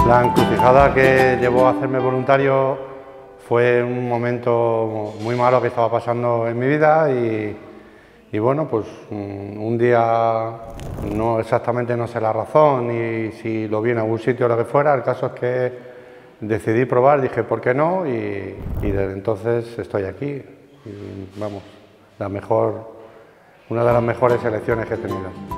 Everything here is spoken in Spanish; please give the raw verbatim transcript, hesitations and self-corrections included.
La encrucijada que llevó a hacerme voluntario fue un momento muy malo que estaba pasando en mi vida y, y bueno, pues un día, no exactamente no sé la razón ni si lo vi en algún sitio o lo que fuera, el caso es que decidí probar, dije ¿por qué no? Y, y desde entonces estoy aquí y vamos, la mejor, una de las mejores elecciones que he tenido.